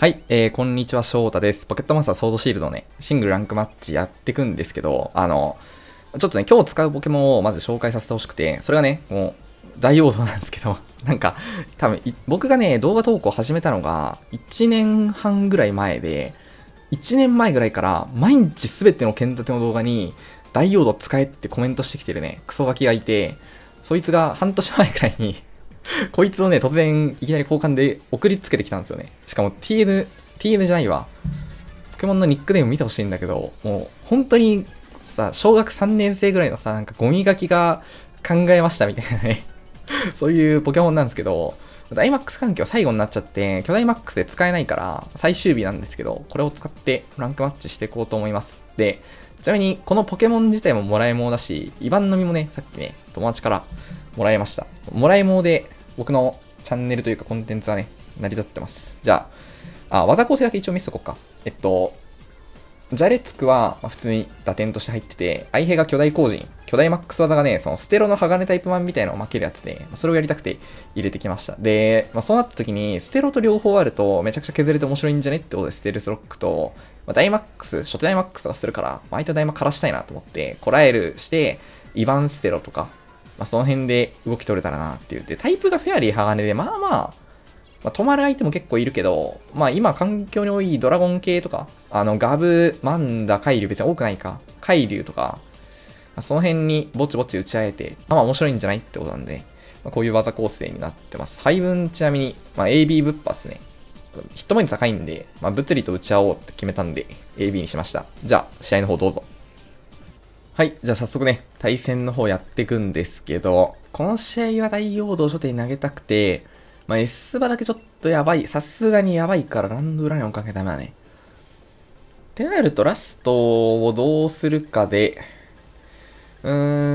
はい、こんにちは、翔太です。ポケットモンスターソードシールドのね、シングルランクマッチやっていくんですけど、ちょっとね、今日使うポケモンをまず紹介させてほしくて、それがね、もう、大王道なんですけど、なんか、多分僕がね、動画投稿始めたのが、1年半ぐらい前で、1年前ぐらいから、毎日すべての剣立ての動画に、大王道使えってコメントしてきてるね、クソガキがいて、そいつが半年前くらいにこいつをね、突然、いきなり交換で送りつけてきたんですよね。しかも TN じゃないわ。ポケモンのニックネーム見てほしいんだけど、もう、本当に、さ、小学3年生ぐらいのさ、なんかゴミガキが考えましたみたいなねそういうポケモンなんですけど、ダイマックス環境最後になっちゃって、巨大マックスで使えないから、最終日なんですけど、これを使ってランクマッチしていこうと思います。で、ちなみに、このポケモン自体ももらい物だし、イバンの実もね、さっきね、友達からもらいました。もらい物で、僕のチャンネルというかコンテンツはね、成り立ってます。じゃあ、技構成だけ一応見せとこうか。ジャレツクは、普通に打点として入ってて、相兵が巨大後陣、巨大マックス技がね、そのステロの鋼タイプマンみたいなのを負けるやつで、それをやりたくて入れてきました。で、そうなった時に、ステロと両方あると、めちゃくちゃ削れて面白いんじゃねってことで、ステルスロックと、ダイマックス、初手ダイマックスがするから、相手ダイマ枯らしたいなと思って、コラエルして、イバンステロとか、その辺で動き取れたらなっていう。で、タイプがフェアリー鋼で、止まる相手も結構いるけど、今環境に多いドラゴン系とか、ガブ、マンダ、カイリュウ別に多くないか。カイリュウとか、その辺にぼちぼち打ち合えて、面白いんじゃないってことなんで、こういう技構成になってます。配分ちなみに、AB ぶっぱっすね。ヒットポイント高いんで、物理と打ち合おうって決めたんで、AB にしました。じゃあ、試合の方どうぞ。はい。じゃあ早速ね、対戦の方やっていくんですけど、この試合は大陽道初手に投げたくて、S 場だけちょっとやばい。さすがにやばいからランド裏に追っかけダメだね。ってなるとラストをどうするかで、ラ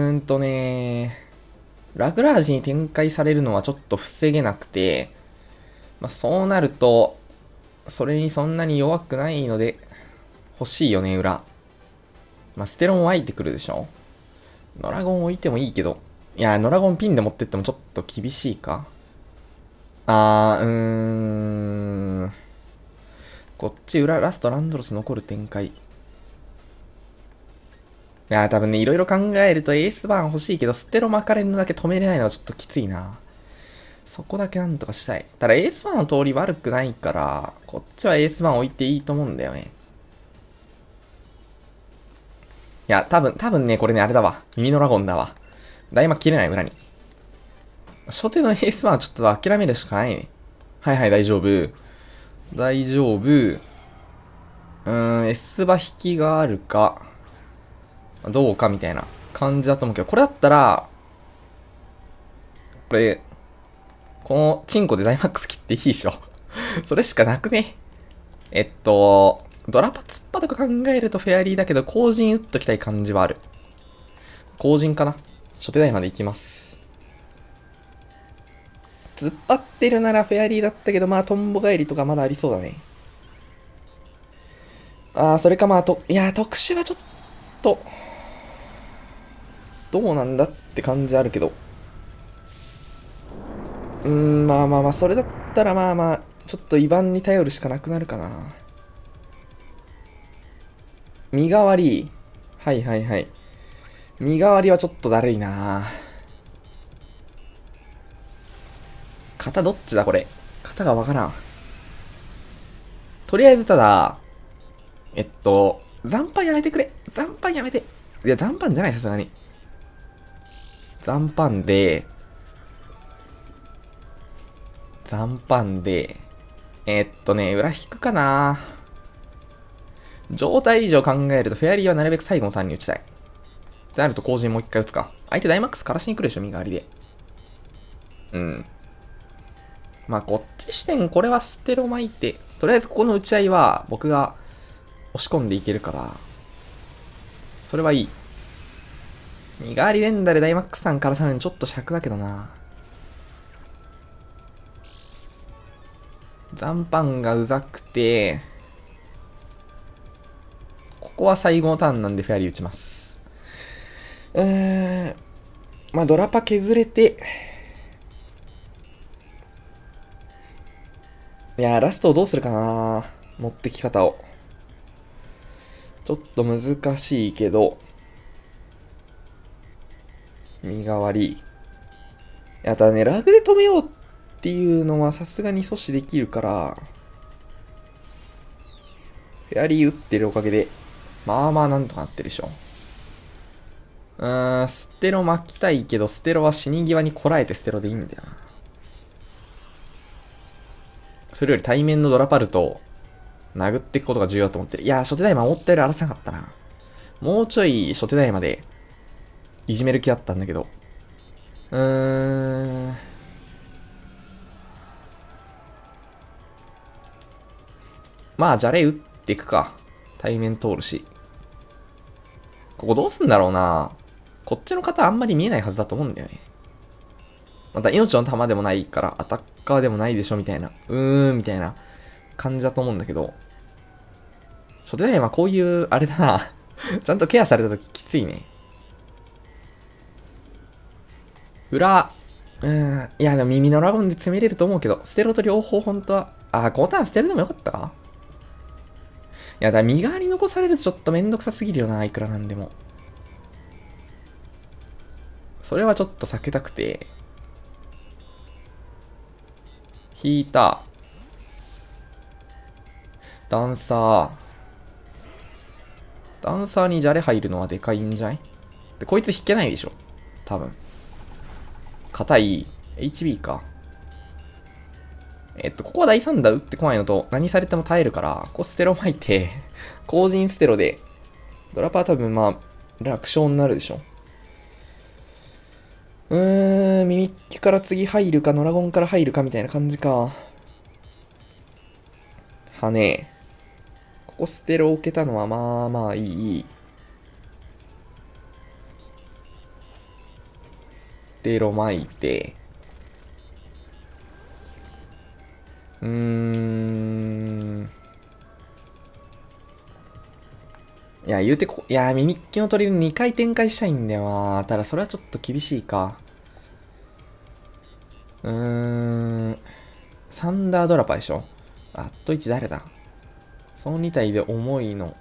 グラージに展開されるのはちょっと防げなくて、そうなると、それにそんなに弱くないので、欲しいよね、裏。ステロン湧いてくるでしょ。ノラゴン置いてもいいけど。いや、ノラゴンピンで持ってってもちょっと厳しいか。こっち裏、ラストランドロス残る展開。いや、多分ね、いろいろ考えるとエースバーン欲しいけど、ステロマカレンのだけ止めれないのはちょっときついな。そこだけなんとかしたい。ただエースバーンの通り悪くないから、こっちはエースバーン置いていいと思うんだよね。いや、多分ね、これね、あれだわ。耳のラゴンだわ。だいま切れない裏に。初手のエースバーンはちょっと諦めるしかないね。はいはい、大丈夫。大丈夫。S 場引きがあるか、どうかみたいな感じだと思うけど、これだったら、このチンコでダイマックス切っていいでしょ。それしかなくね。ドラパツッパとか考えるとフェアリーだけど、後陣打っときたい感じはある。後陣かな。初手台まで行きます。突っ張ってるならフェアリーだったけど、トンボ帰りとかまだありそうだね。それかいや、特殊はちょっと、どうなんだって感じあるけど。それだったらちょっとイバンに頼るしかなくなるかな。身代わり。はいはいはい。身代わりはちょっとだるいな。型どっちだこれ。型がわからん。とりあえずただ、残飯やめてくれ。残飯やめて。いや、残飯じゃない、さすがに。残飯で、裏引くかな。状態以上考えると、フェアリーはなるべく最後のターンに打ちたい。ってなると、後陣もう一回打つか。相手ダイマックスからしに来るでしょ、身代わりで。こっち視点、これはステロ巻いて、とりあえずここの打ち合いは、僕が押し込んでいけるから、それはいい。身代わり連打でダイマックスさんからさらにちょっと尺だけどな。残飯がうざくて、ここは最後のターンなんでフェアリー打ちます。ドラパ削れて、 いやー、ラストをどうするかな。持ってき方を。ちょっと難しいけど、身代わり。いや、ただね、ラグで止めようっていうのはさすがに阻止できるから、フェアリー打ってるおかげで、まあまあなんとかなってるでしょ。ステロ巻きたいけど、ステロは死に際にこらえてステロでいいんだよな。それより対面のドラパルトを殴っていくことが重要だと思ってる。いやー、初手台守ったより荒らせなかったな。もうちょい初手台までいじめる気だったんだけど。まあ、じゃれ打っていくか。対面通るし。ここどうすんだろうな。こっちの方あんまり見えないはずだと思うんだよね。また命の玉でもないから、アタッカーでもないでしょみたいな。みたいな感じだと思うんだけど。初手台はこういう、あれだな。ちゃんとケアされたとききついね。裏、いや、でも耳のラゴンで詰めれると思うけど、ステロと両方本当は、5ターン捨てるのもよかったか。いや、だから身代わり残されるとちょっとめんどくさすぎるよな、いくらなんでも。それはちょっと避けたくて。引いた。ダンサー。ダンサーにじゃれ入るのはでかいんじゃないで、こいつ引けないでしょ。多分。硬い HB か。ここは第3打打ってこないのと、何されても耐えるから、ここステロ巻いて、後陣ステロで、ドラパー多分まあ、楽勝になるでしょ。ミミッキュから次入るか、ノラゴンから入るかみたいな感じか。はねここステロ置けたのはまあまあいい。ステロ巻いて、いや、言うていや、ミミッキュのトリル2回展開したいんだよな。ただそれはちょっと厳しいか。サンダードラパーでしょ。あっと1誰だ。その2体で重いの。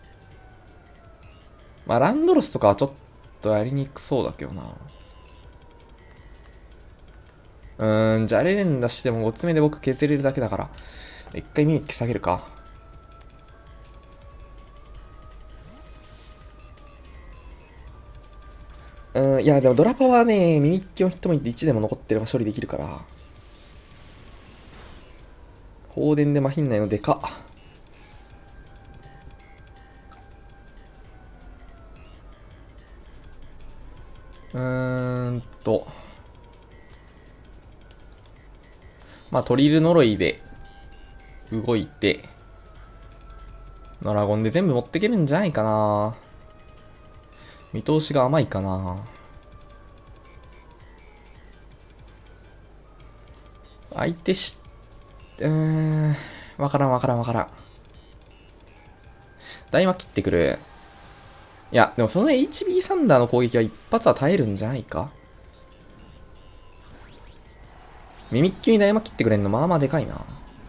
まあ、ランドロスとかはちょっとやりにくそうだけどな。じゃあレレン出しても5つ目で僕削れるだけだから。一回ミミッキ下げるか。いや、でもドラパはね、ミミッキのヒットポイント1でも残ってれば処理できるから。放電でマヒンないのでかっ。まあ、トリル呪いで動いて、ドラゴンで全部持っていけるんじゃないかな。見通しが甘いかな。相手わからん。大魔切ってくる。いや、でもその HB サンダーの攻撃は一発は耐えるんじゃないか。ミミッキュに大魔切ってくれんのまあまあでかいな。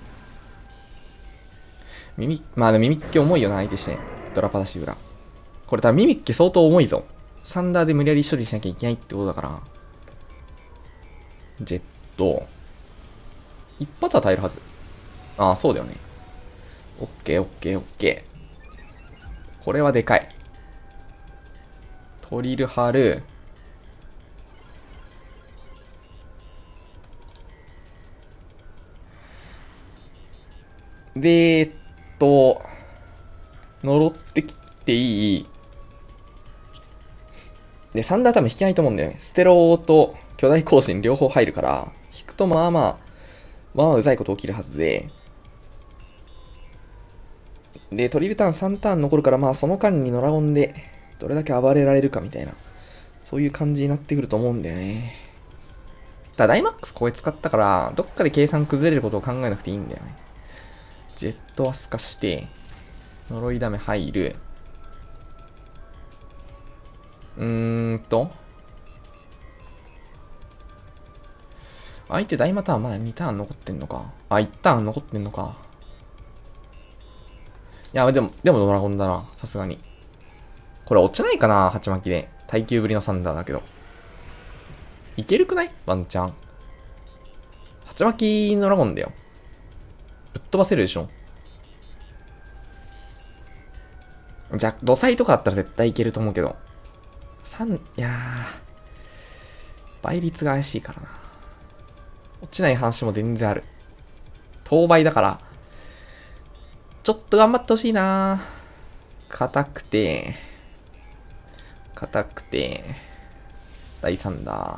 まあでもミミッキュ重いよな、相手して。ドラパだし裏。これ多分ミミッキュ相当重いぞ。サンダーで無理やり処理しなきゃいけないってことだから。ジェット。一発は耐えるはず。そうだよね。オッケー。これはでかい。トリル張る。で、呪ってきていい。で、サンダー多分引けないと思うんだよね。ステローと巨大更新両方入るから、引くとまあうざいこと起きるはずで。で、トリルターン3ターン残るから、まあその間にドラゴンでどれだけ暴れられるかみたいな、そういう感じになってくると思うんだよね。ただダイマックスこれ使ったから、どっかで計算崩れることを考えなくていいんだよね。ジェットアスカして、呪いダメ入る。 相手大マターンまだ2ターン残ってんのか。あ、1ターン残ってんのか。いや、でもドラゴンだな。さすがに。これ落ちないかな、鉢巻きで。耐久ぶりのサンダーだけど。いけるくないワンチャン。鉢巻きのドラゴンだよ。ぶっ飛ばせるでしょ。じゃあ、土彩とかあったら絶対いけると思うけど。いやー。倍率が怪しいからな。落ちない話も全然ある。当倍だから、ちょっと頑張ってほしいな。硬くて、第3だ。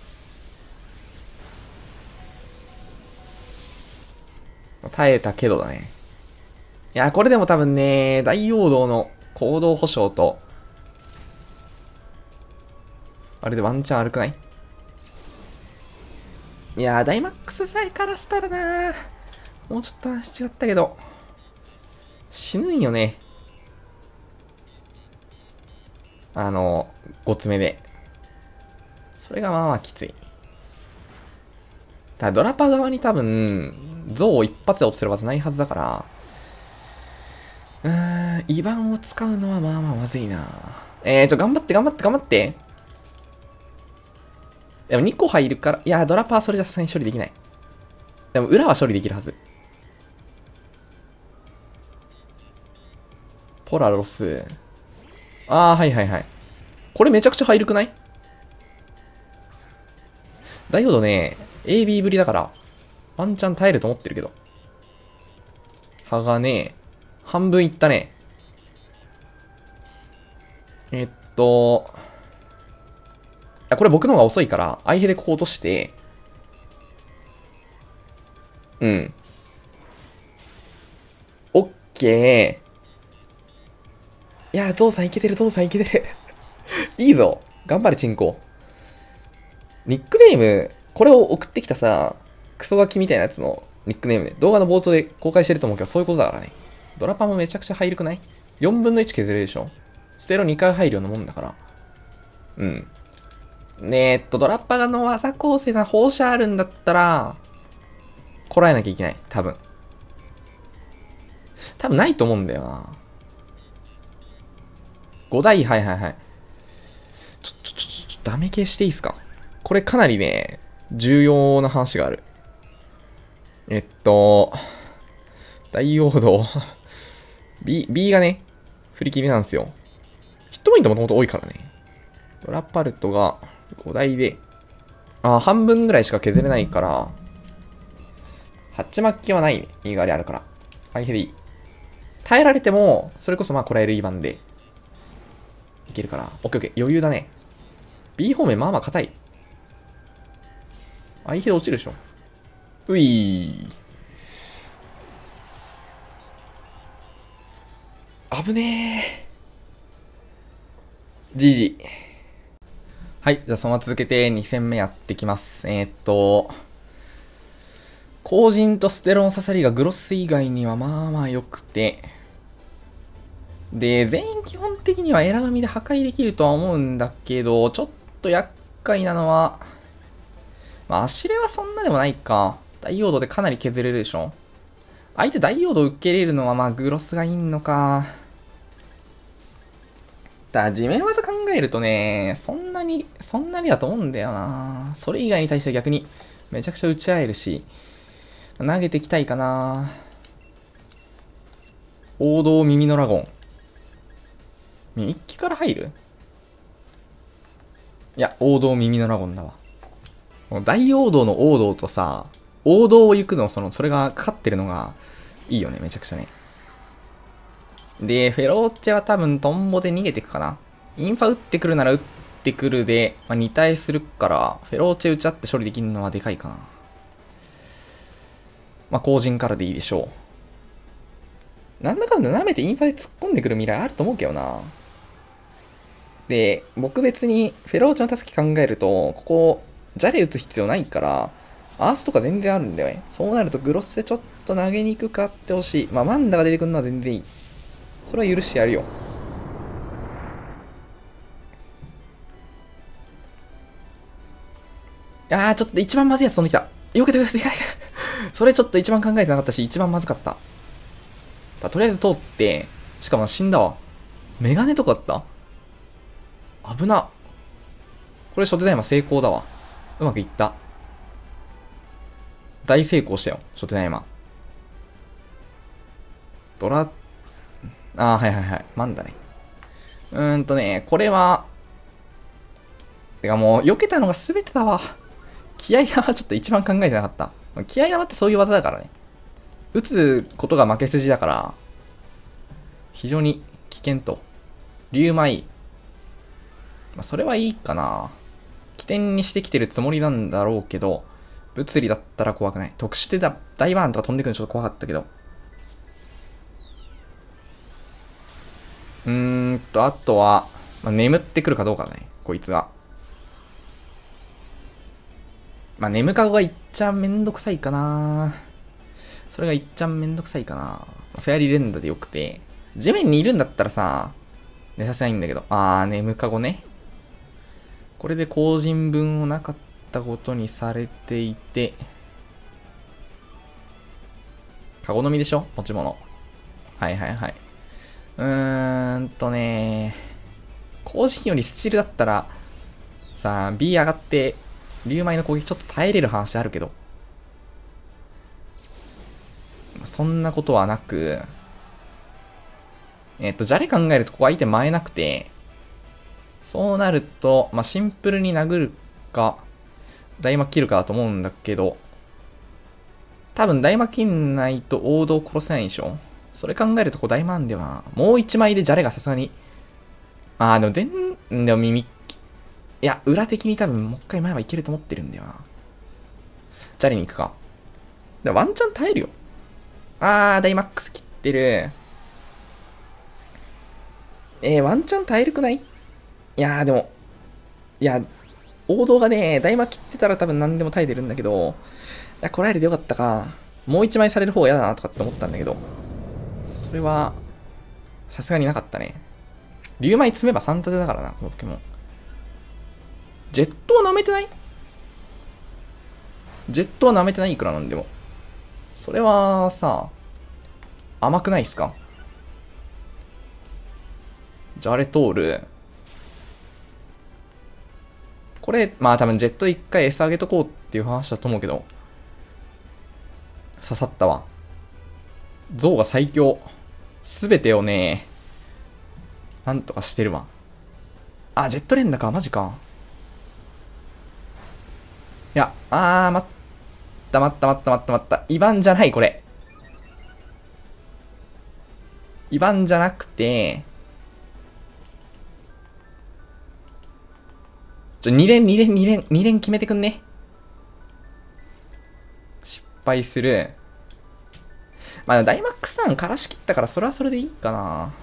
耐えたけどだね。いや、これでも多分ね、大王道の行動保証と、あれでワンチャン悪くない？いやー、ダイマックスさえからしたらなー、もうちょっと話違ったけど、死ぬんよね。5つ目で。それがまあまあきつい。ただドラパ側に多分、像を一発で落とせるはずないはずだから、イバンを使うのはまあまあまずいな。頑張って。でも2個入るから、いや、ドラパーそれじゃさすがに処理できない。でも裏は処理できるはず。ポラロス。はい。これめちゃくちゃ入るくない？ダイオードね、AB ぶりだから、ワンチャン耐えると思ってるけど。鋼、半分いったね。これ僕の方が遅いから、相手でここ落として、うん。オッケー。いや、ゾウさんいけてる。いいぞ。頑張れ、チンコ。ニックネーム、これを送ってきたさ、クソガキみたいなやつのニックネームね。動画の冒頭で公開してると思うけど、そういうことだからね。ドラパもめちゃくちゃ入るくない？ 4 分の1削れるでしょ？ステロ2回入るようなもんだから。うん。ドラッパの技構成な放射あるんだったら、こらえなきゃいけない。多分ないと思うんだよな。5台、はい。ダメ消していいっすか？これかなりね、重要な話がある。大王道B がね、振り切りなんですよ。ヒットポイントもともと多いからね。ドラパルトが5台で、半分ぐらいしか削れないから、ハッチマッキはないね。いいがあれあるから。相手でいい。耐えられても、それこそまあこらえるイバンで、いけるから。オッケー。余裕だね。B 方面まあまあ硬い。相手で落ちるでしょ。ういー。危ねー。GG。はい。じゃあそのまま続けて2戦目やってきます。後陣とステロン刺さりがグロス以外にはまあまあ良くて。で、全員基本的にはエラ紙で破壊できるとは思うんだけど、ちょっと厄介なのは、まあ、足レはそんなでもないか。ダイオードでかなり削れるでしょ。相手ダイオード受け入れるのはまあグロスがいいのか。地面技考えるとね、そんなにだと思うんだよな。それ以外に対しては逆にめちゃくちゃ打ち合えるし、投げていきたいかな。王道耳のラゴン。一気から入る？いや、王道耳のラゴンだわ。大王道の王道とさ、王道を行くの、それがかかってるのがいいよね、めちゃくちゃね。で、フェローチェは多分トンボで逃げていくかな。インファ打ってくるなら打ってくるで、2体するから、フェローチェ打ち合って処理できるのはでかいかな。後陣からでいいでしょう。なんだかんだ舐めてインファで突っ込んでくる未来あると思うけどな。で、僕別にフェローチェの助け考えると、ここ、ジャレ打つ必要ないから、アースとか全然あるんだよね。そうなるとグロスでちょっと投げにくくあってほしい。マンダが出てくるのは全然いい。それは許してやるよ。ちょっと一番まずいやつ飛んできた。 よけてください。それちょっと一番考えてなかったし、一番まずかった。とりあえず通って、しかも死んだわ。メガネとかあった危な。これ初手大魔成功だわ。うまくいった。大成功したよ、初手大魔。はいはいはい。マンだね。これは、てかもう、避けたのが全てだわ。気合玉はちょっと一番考えてなかった。気合玉ってそういう技だからね。打つことが負け筋だから、非常に危険と。竜舞。それはいいかな。起点にしてきてるつもりなんだろうけど、物理だったら怖くない。特殊で大バーンとか飛んでくるのちょっと怖かったけど。あとは、眠ってくるかどうかだね。こいつが。眠かごがいっちゃめんどくさいかな。それがいっちゃめんどくさいかな。フェアリー連打でよくて。地面にいるんだったらさ、寝させないんだけど。眠かごね。これで後人分をなかったことにされていて。かご飲みでしょ持ち物。はいはいはい。後人よりスチールだったら、さあ、B 上がって、竜舞の攻撃ちょっと耐えれる話あるけど。そんなことはなく、じゃれ考えるとここ相手前なくて、そうなると、シンプルに殴るか、大魔切るかだと思うんだけど、多分大魔切んないと王道殺せないでしょ。それ考えると大魔んでは、もう一枚でじゃれがさすがに、でも耳、いや、裏的に多分もう一回前はいけると思ってるんだよな。じゃれに行くか。ワンチャン耐えるよ。ダイマックス切ってる。ワンチャン耐えるくない？いやーでも、いや、王道がね、大魔切ってたら多分何でも耐えてるんだけど、いや、こらえるでよかったか。もう一枚される方が嫌だなとかって思ったんだけど、それは、さすがになかったね。竜舞積めば3立てだからな、このポケモン。ジェットは舐めてない？ジェットは舐めてないいくらなんでも。それはさ、甘くないっすか？じゃああれ通る。これ、多分ジェット一回餌あげとこうっていう話だと思うけど、刺さったわ。ゾウが最強。すべてをね、なんとかしてるわ。ジェット連打か、マジか。いや、待った。イバンじゃない、これ。イバンじゃなくて、2連決めてくんね。失敗する。ダイマックスターンからしきったからそれはそれでいいか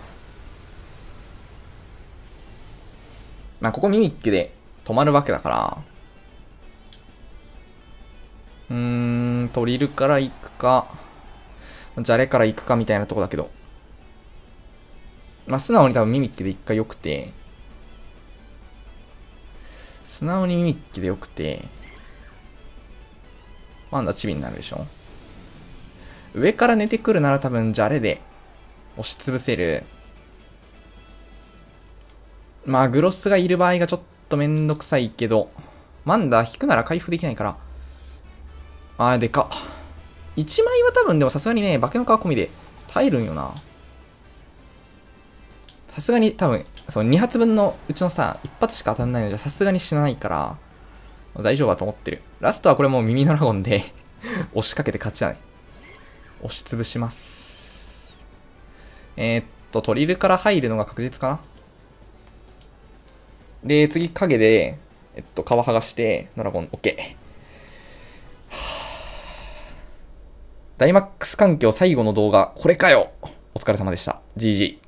な。ここミミックで止まるわけだから。トリルから行くか、じゃれから行くかみたいなとこだけど。素直に多分ミミックで一回良くて。素直にミミックで良くて。チビになるでしょ。上から寝てくるなら多分じゃれで押しつぶせる。グロスがいる場合がちょっとめんどくさいけど、マンダー引くなら回復できないから。でかっ。1枚は多分でもさすがにね、化けの皮込みで耐えるんよな。さすがに多分、その2発分のうちのさ、1発しか当たんないのじゃさすがに死なないから、大丈夫だと思ってる。ラストはこれもうミニドラゴンで押しかけて勝ちだね。押しつぶします。トリルから入るのが確実かな。で、次影で、皮剥がして、ドラゴン、OK。ダイマックス環境最後の動画、これかよ。お疲れ様でした。GG。